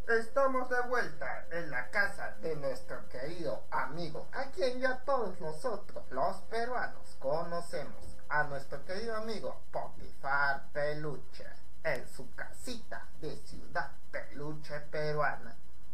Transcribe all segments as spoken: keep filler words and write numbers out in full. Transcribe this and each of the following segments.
Estamos de vuelta en la casa de nuestro querido amigo, a quien ya todos nosotros, los peruanos, conocemos, a nuestro querido amigo Potifar Peluche, en su casita de Ciudad Peluche peruana.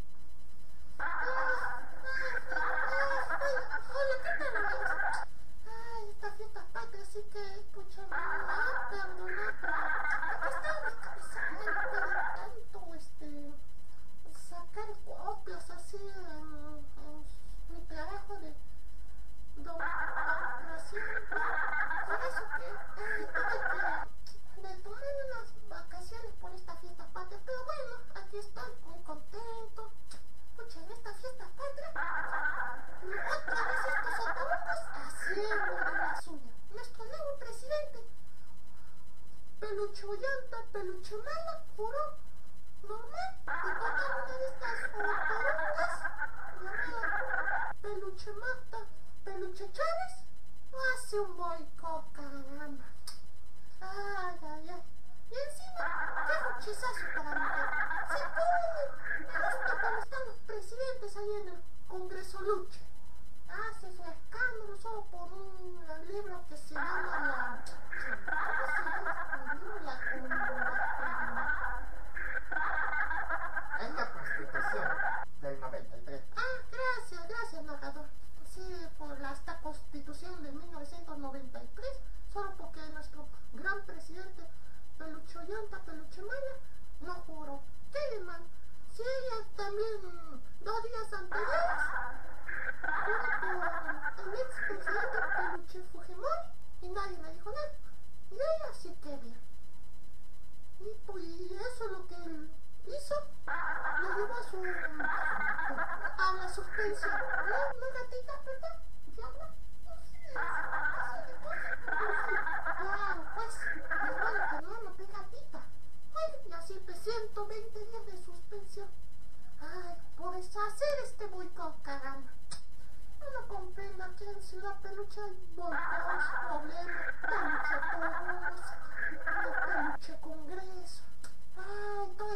Hola, ¿qué tal, amigos? Ay, esta fiesta patria, así que, pucha, me va a perdonar, pero aquí está mi cabeza, pero tanto, este, sacar copias así en, en mi trabajo de doctoración, por eso que eh, tuve que de tomar unas vacaciones por esta fiesta patria, pero bueno, aquí estoy muy contento. Pucha, en esta fiesta patria, otra vez estos sotabocos haciendo de la suya. Nuestro nuevo presidente, Peluche Ollanta, Peluche Mala, juró normal de tomar una de estas otorocas llamada Peluche Mata, Peluche Chávez, hace un boicot, caramba. Ay, ay, ay. Y encima, qué ruchizazo para mi gente. Se pone, me gusta cuando están los presidentes ahí en el Congreso Luche. Hace su escándalo solo por un libro que se llama la... ¿Cómo se llama este libro? La... Es la Constitución del noventa y tres. Ah, gracias, gracias, narrador. Sí, por la, esta Constitución de mil novecientos noventa y tres, solo porque nuestro gran presidente Peluche Ollanta, Peluche Mala, no juró. ¿Qué demanda? Si ella también, dos días anteriores, juró por el expresidente Peluche Fujimori y nadie le dijo nada. Y ella sí que bien. Y pues eso es lo que él hizo, lo llevó a su... a la suspensión. ¿No, no, gatita, verdad? ¿Diablo? Claro, pues, es bueno que no, no te gatita. Bueno, y así pues ciento veinte días de suspensión. Ay, por hacer este boicot, caramba. No lo comprendo, aquí en Ciudad Peluche hay boicots, problemas, peluche todos, peluche congreso. Ay, toda